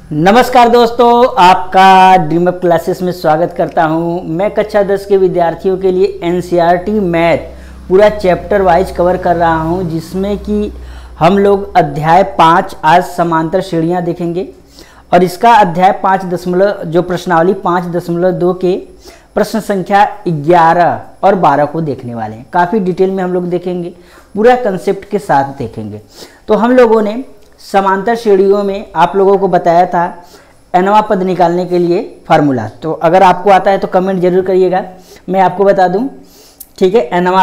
नमस्कार दोस्तों, आपका ड्रीम अप क्लासेस में स्वागत करता हूं। मैं कक्षा 10 के विद्यार्थियों के लिए एनसीईआरटी मैथ पूरा चैप्टर वाइज कवर कर रहा हूं, जिसमें कि हम लोग अध्याय 5 आज समांतर श्रेणियां देखेंगे और इसका अध्याय 5 जो प्रश्नावली 5.2 के प्रश्न संख्या 11 और 12 को देखने वाले हैं। काफ़ी डिटेल में हम लोग देखेंगे, पूरा कंसेप्ट के साथ देखेंगे। तो हम लोगों ने समांतर श्रेणियों में आप लोगों को बताया था nवां पद निकालने के लिए फार्मूला। तो अगर आपको आता है तो कमेंट जरूर करिएगा, मैं आपको बता दूं। ठीक है, nवां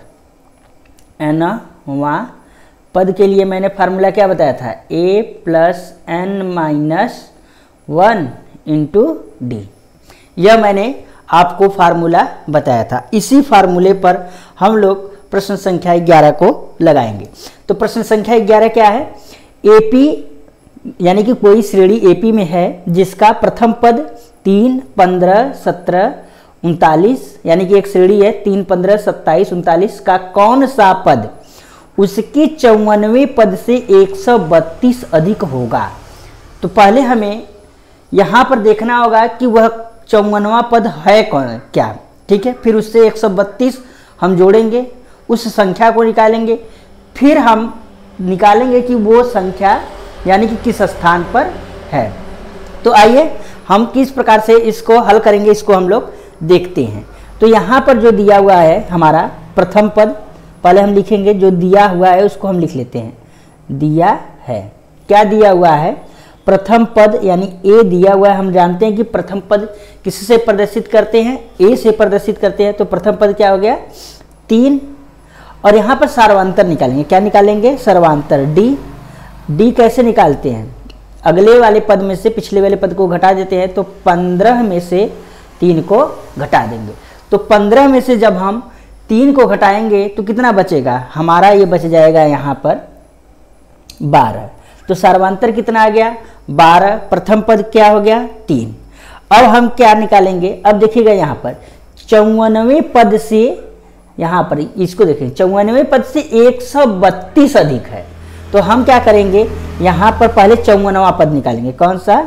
पद के लिए मैंने फार्मूला क्या बताया था, a plus n minus 1 into d. यह मैंने आपको फार्मूला बताया था। इसी फार्मूले पर हम लोग प्रश्न संख्या 11 को लगाएंगे। तो प्रश्न संख्या 11 क्या है, एपी यानी कि कोई श्रेणी एपी में है जिसका प्रथम पद 3, 15, 17, 39 यानी कि एक श्रेणी है 3, 15, 27, 39 का कौन सा पद उसके 54वें पद से 132 अधिक होगा। तो पहले हमें यहाँ पर देखना होगा कि वह 54वां पद है कौन क्या। ठीक है, फिर उससे 132 हम जोड़ेंगे, उस संख्या को निकालेंगे, फिर हम निकालेंगे कि वो संख्या यानी कि किस स्थान पर है। तो आइए हम किस प्रकार से इसको हल करेंगे, इसको हम लोग देखते हैं। तो यहाँ पर जो दिया हुआ है हमारा प्रथम पद, पहले हम लिखेंगे, जो दिया हुआ है उसको हम लिख लेते हैं। दिया है, क्या दिया हुआ है, प्रथम पद यानी ए दिया हुआ है। हम जानते हैं कि प्रथम पद किससे प्रदर्शित करते हैं, ए से प्रदर्शित करते हैं। तो प्रथम पद क्या हो गया, 3। और यहाँ पर सर्वांतर निकालेंगे, क्या निकालेंगे, सर्वांतर डी कैसे निकालते हैं, अगले वाले पद में से पिछले वाले पद को घटा देते हैं। तो 15 में से 3 को घटा देंगे। तो 15 में से जब हम 3 को घटाएंगे तो कितना बचेगा हमारा, ये बच जाएगा यहाँ पर 12। तो सर्वांतर कितना आ गया, 12। प्रथम पद क्या हो गया, 3। अब हम क्या निकालेंगे, अब देखिएगा यहाँ पर 54वें पद से, यहाँ पर इसको देखें, 54वें पद से 132 अधिक है। तो हम क्या करेंगे, यहाँ पर पहले 54वां पद निकालेंगे। कौन सा,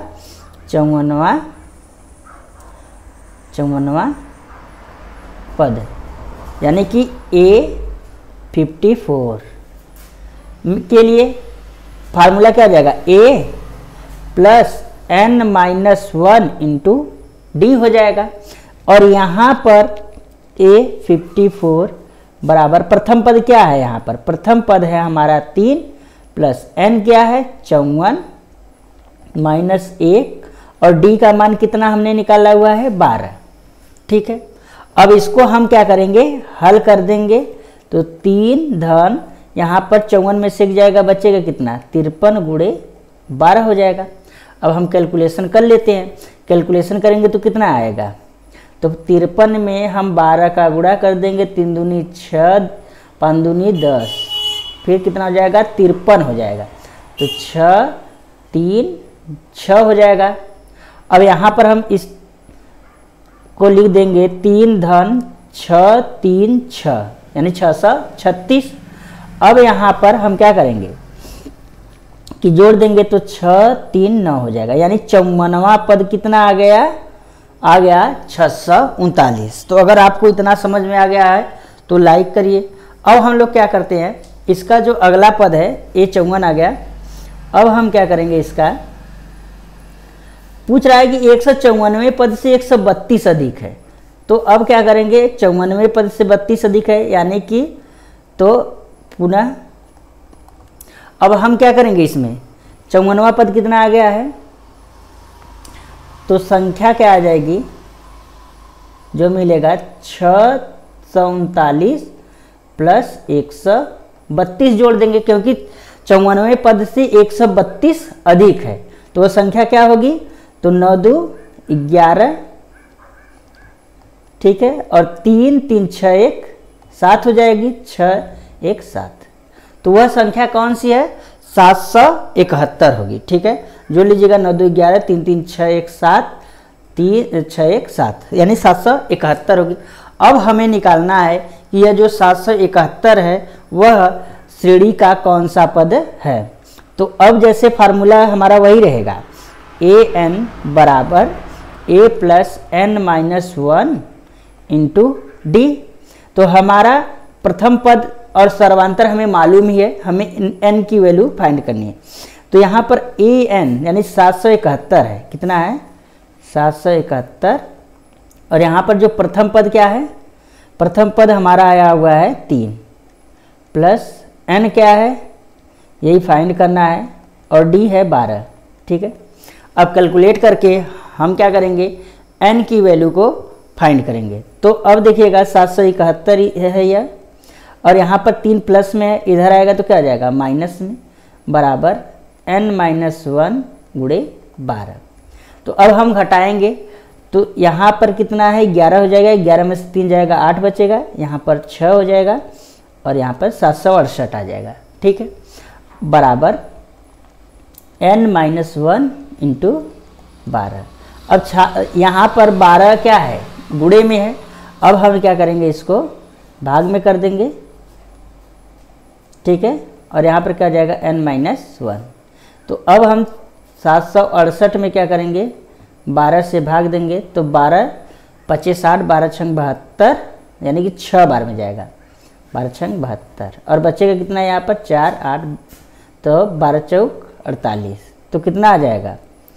54वां पद यानी कि A54 के लिए फार्मूला क्या आ जाएगा, A plus n minus 1 into d हो जाएगा। और यहाँ पर A54 बराबर प्रथम पद क्या है, यहाँ पर प्रथम पद है हमारा 3 प्लस n क्या है 54 माइनस 1 और d का मान कितना हमने निकाला हुआ है 12। ठीक है, अब इसको हम क्या करेंगे, हल कर देंगे। तो 3 धन यहाँ पर 54 में से जाएगा, बचेगा कितना, 53 गुणे 12 हो जाएगा। अब हम कैलकुलेशन कर लेते हैं, कैलकुलेशन करेंगे तो कितना आएगा, तो 53 में हम 12 का गुणा कर देंगे, 3 दूनी 6, 5 दूनी 10, फिर कितना हो जाएगा, 53 हो जाएगा। तो 6, 3, 6 हो जाएगा। अब यहाँ पर हम इस को लिख देंगे 3 धन 6, 3, 6 यानी 636। अब यहाँ पर हम क्या करेंगे कि जोड़ देंगे, तो 6, 3, 9 हो जाएगा, यानी 54वां पद कितना आ गया 639। तो अगर आपको इतना समझ में आ गया है तो लाइक करिए। अब हम लोग क्या करते हैं, इसका जो अगला पद है A54 आ गया। अब हम क्या करेंगे, इसका पूछ रहा है कि 154वें पद से 132 अधिक है। तो अब क्या करेंगे, 54वें पद से 32 अधिक है यानी कि, तो पुनः अब हम क्या करेंगे, इसमें 54वां पद कितना आ गया है, तो संख्या क्या आ जाएगी, जो मिलेगा 639 प्लस 132 जोड़ देंगे, क्योंकि 54वें पद से 132 अधिक है। तो वह संख्या क्या होगी, तो 9 2 11। ठीक है, और 3 3 6 1 7 हो जाएगी, 6 1 7। तो वह संख्या कौन सी है, 771 होगी। ठीक है, जोड़ लीजिएगा, 9 2 11, 3 3 6 1 7, 3 6 1 7 यानी 771 होगी। अब हमें निकालना है कि यह जो 771 है वह श्रेणी का कौन सा पद है। तो अब जैसे फार्मूला हमारा वही रहेगा, ए एन बराबर a plus n minus one into d. तो हमारा प्रथम पद और सर्वांतर हमें मालूम ही है, हमें एन की वैल्यू फाइंड करनी है। तो यहाँ पर ए एन यानी 771 है, कितना है 771। और यहाँ पर जो प्रथम पद क्या है, प्रथम पद हमारा आया हुआ है 3 प्लस एन क्या है यही फाइंड करना है, और डी है 12, ठीक है। अब कैलकुलेट करके हम क्या करेंगे, एन की वैल्यू को फाइंड करेंगे। तो अब देखिएगा 771 है यह, और यहाँ पर 3 प्लस में है, इधर आएगा तो क्या आ जाएगा माइनस में, बराबर n माइनस 1 गुणे 12। तो अब हम घटाएंगे तो यहाँ पर कितना है 11 हो जाएगा, 11 में से 3 जाएगा 8 बचेगा, यहाँ पर 6 हो जाएगा और यहाँ पर 768 आ जाएगा, ठीक है, बराबर n माइनस 1 इंटू 12। अब यहाँ पर 12 क्या है गुणे में है, अब हम क्या करेंगे इसको भाग में कर देंगे, ठीक है, और यहाँ पर क्या आ जाएगा n माइनस 1। तो अब हम 768 में क्या करेंगे 12 से भाग देंगे, तो 12 25 60, 12 छंग 72 यानी कि 6 बार में जाएगा, 12 छंग 72, और बचेगा कितना यहाँ पर 4 8, तो 12 चौक 48, तो कितना आ जाएगा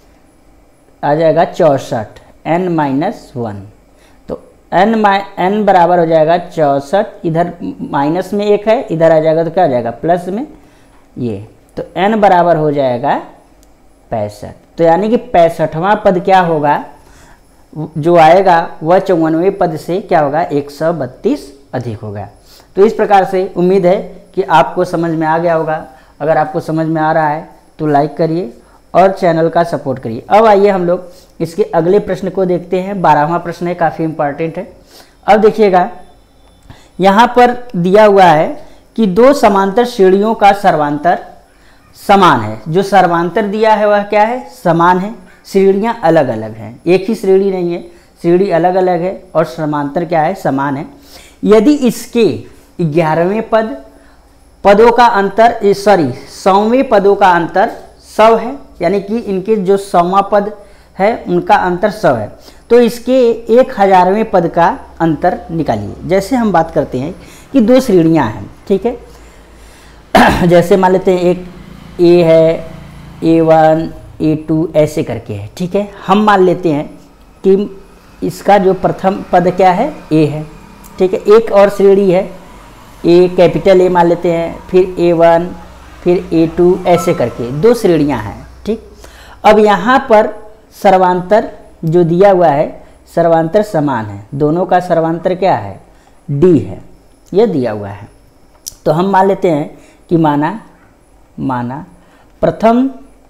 64 n माइनस 1। तो n बराबर हो जाएगा 64, इधर माइनस में 1 है, इधर आ जाएगा तो क्या आ जाएगा प्लस में ये, तो n बराबर हो जाएगा 65। तो यानी कि 65वां पद क्या होगा जो आएगा वह 54वें पद से क्या होगा 132 अधिक होगा। तो इस प्रकार से उम्मीद है कि आपको समझ में आ गया होगा। अगर आपको समझ में आ रहा है तो लाइक करिए और चैनल का सपोर्ट करिए। अब आइए हम लोग इसके अगले प्रश्न को देखते हैं। 12वां प्रश्न है, काफ़ी इंपॉर्टेंट है। अब देखिएगा यहाँ पर दिया हुआ है कि दो समांतर श्रेणियों का सर्वांतर समान है। जो सर्वांतर दिया है वह क्या है समान है, श्रेणियाँ अलग अलग हैं, एक ही श्रेणी नहीं है, श्रेणी अलग अलग है और समांतर क्या है समान है। यदि इसके 11वें पदों का अंतर 100वें पदों का अंतर 100 है, यानी कि इनके जो 100वां पद है उनका अंतर 100 है, तो इसके 1000वें पद का अंतर निकालिए। जैसे हम बात करते हैं कि दो श्रेणियां हैं, ठीक है, जैसे मान लेते हैं एक A है, A1 A2 ऐसे करके है, ठीक है। हम मान लेते हैं कि इसका जो प्रथम पद क्या है A है, ठीक है। एक और श्रेणी है A कैपिटल A मान लेते हैं, फिर A1 फिर A2 ऐसे करके दो श्रेणियां हैं, ठीक। अब यहाँ पर सर्वांतर जो दिया हुआ है सर्वांतर समान है, दोनों का सर्वांतर क्या है D है, यह दिया हुआ है। तो हम मान लेते हैं कि माना प्रथम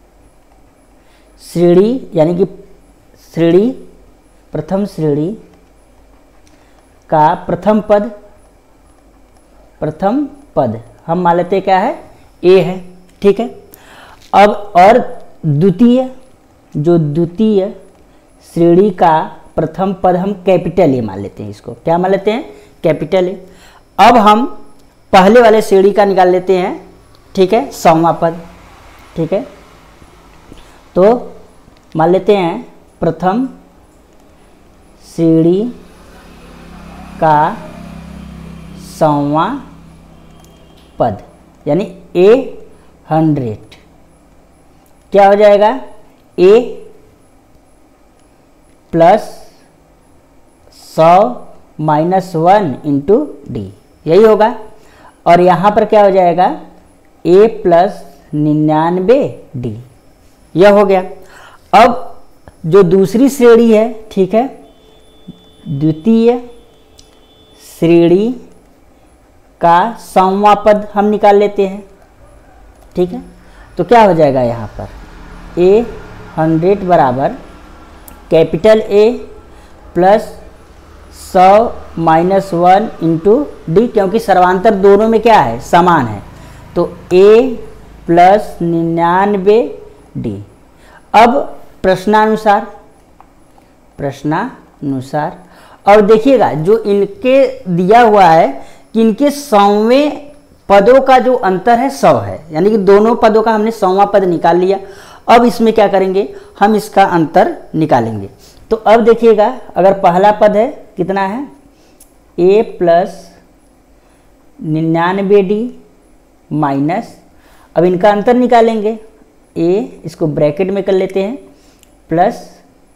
श्रेणी यानी कि प्रथम श्रेणी का प्रथम पद हम मान लेते हैं क्या है A है, ठीक है। अब और द्वितीय श्रेणी का प्रथम पद हम कैपिटल A मान लेते हैं, इसको क्या मान लेते हैं कैपिटल A। अब हम पहले वाले श्रेणी का निकाल लेते हैं, ठीक है 100वां पद, ठीक है। तो मान लेते हैं प्रथम श्रेणी का 100वां पद यानी A100 क्या हो जाएगा A plus 100 minus 1 into d, यही होगा। और यहाँ पर क्या हो जाएगा A प्लस 99D, यह हो गया। अब जो दूसरी श्रेणी है, ठीक है, द्वितीय श्रेणी का 100वां पद हम निकाल लेते हैं, ठीक है। तो क्या हो जाएगा यहाँ पर A100 बराबर capital A plus 100 minus 1 into d, क्योंकि सर्वांतर दोनों में क्या है समान है, तो A प्लस 99D। अब प्रश्नानुसार और देखिएगा जो इनके दिया हुआ है कि इनके 100वें पदों का जो अंतर है 100 है, यानी कि दोनों पदों का हमने 100वां पद निकाल लिया। अब इसमें क्या करेंगे, हम इसका अंतर निकालेंगे। तो अब देखिएगा, अगर पहला पद है कितना है, a प्लस 99d माइनस, अब इनका अंतर निकालेंगे, a इसको ब्रैकेट में कर लेते हैं प्लस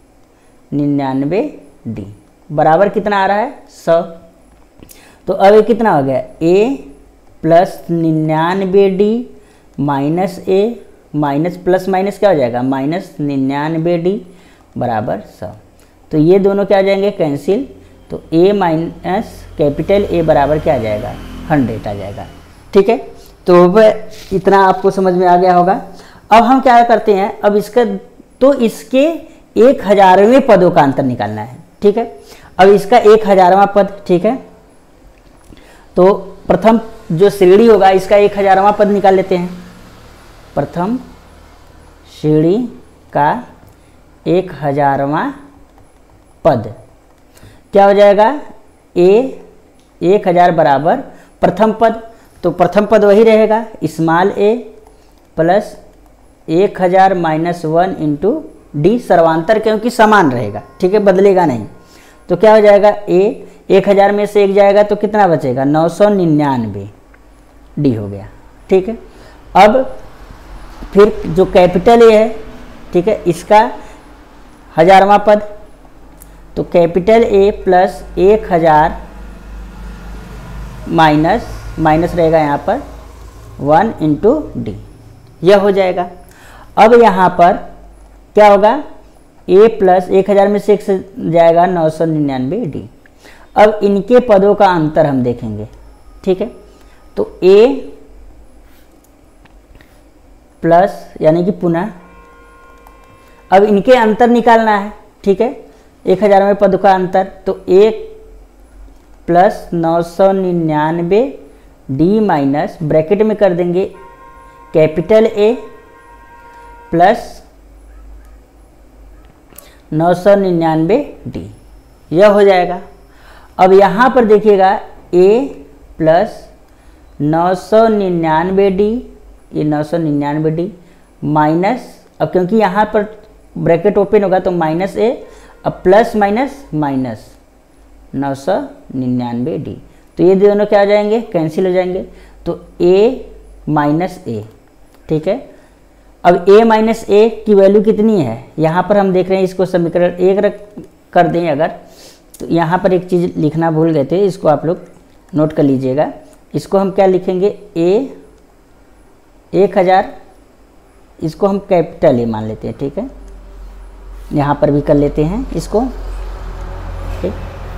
99d बराबर कितना आ रहा है 100। तो अब ये कितना हो गया, a plus 99d minus a minus plus minus क्या हो जाएगा, माइनस 99d बराबर 100। तो ये दोनों क्या आ जाएंगे, कैंसिल। तो a माइनस कैपिटल A बराबर क्या आ जाएगा, 100 आ जाएगा। ठीक है, तो अब इतना आपको समझ में आ गया होगा। अब हम क्या करते हैं, अब इसका तो इसके 1000वें पदों का अंतर निकालना है। ठीक है, अब इसका 1000वां पद, ठीक है, तो प्रथम जो श्रेणी होगा इसका 1000वां पद निकाल लेते हैं। प्रथम श्रेणी का 1000वां पद क्या हो जाएगा, a 1000 बराबर प्रथम पद, तो प्रथम पद वही रहेगा small a plus 1000 minus 1 into d, सर्वांतर क्योंकि समान रहेगा। ठीक है, बदलेगा नहीं। तो क्या हो जाएगा, a 1000 में से 1 जाएगा तो कितना बचेगा, 999 डी हो गया। ठीक है, अब फिर जो कैपिटल A है, ठीक है, इसका 1000वां पद, तो capital A plus 1000 minus minus रहेगा यहाँ पर 1 इंटू डी, यह हो जाएगा। अब यहाँ पर क्या होगा, a प्लस 1000 में से 1 से जाएगा 999 डी। अब इनके पदों का अंतर हम देखेंगे। ठीक है, तो a प्लस यानी कि पुनः अब इनके अंतर निकालना है। ठीक है, 1000वें पद का अंतर, तो 1 प्लस 999 डी माइनस ब्रैकेट में कर देंगे कैपिटल A प्लस 999 डी, यह हो जाएगा। अब यहाँ पर देखिएगा a प्लस 999 डी, ये 999 डी माइनस, अब क्योंकि यहाँ पर ब्रैकेट ओपन होगा तो माइनस a, अब प्लस माइनस माइनस 999 डी, तो ये दोनों क्या हो जाएंगे, कैंसिल हो जाएंगे। तो a माइनस a, ठीक है, अब a माइनस a की वैल्यू कितनी है, यहाँ पर हम देख रहे हैं, इसको समीकरण 1 कर दें अगर, तो यहाँ पर एक चीज़ लिखना भूल गए थे, इसको आप लोग नोट कर लीजिएगा। इसको हम क्या लिखेंगे, a 1000, इसको हम कैपिटल A मान लेते हैं। ठीक है, यहाँ पर भी कर लेते हैं इसको। ठीक,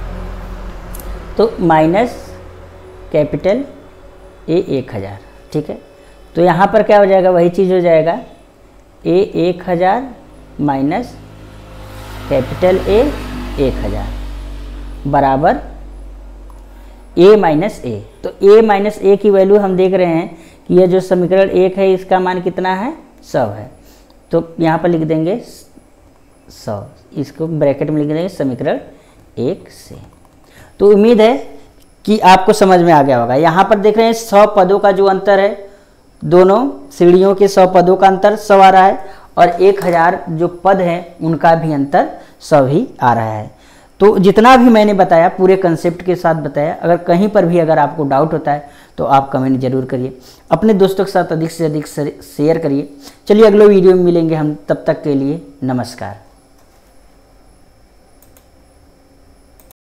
तो माइनस कैपिटल A 1000। ठीक है, तो यहाँ पर क्या हो जाएगा, वही चीज़ हो जाएगा, A 1000 माइनस कैपिटल A 1000 बराबर A माइनस A। तो A माइनस A की वैल्यू हम देख रहे हैं कि यह जो समीकरण 1 है इसका मान कितना है, 100 है। तो यहाँ पर लिख देंगे 100, इसको ब्रैकेट में लिख देंगे समीकरण 1 से। तो उम्मीद है कि आपको समझ में आ गया होगा। यहाँ पर देख रहे हैं 100 पदों का जो अंतर है, दोनों श्रेणियों के 100 पदों का अंतर 100 आ रहा है, और 1000 जो पद हैं उनका भी अंतर 100 ही आ रहा है। तो जितना भी मैंने बताया पूरे कंसेप्ट के साथ बताया, अगर कहीं पर भी अगर आपको डाउट होता है तो आप कमेंट जरूर करिए, अपने दोस्तों के साथ अधिक से अधिक शेयर करिए। चलिए अगले वीडियो में मिलेंगे हम, तब तक के लिए नमस्कार।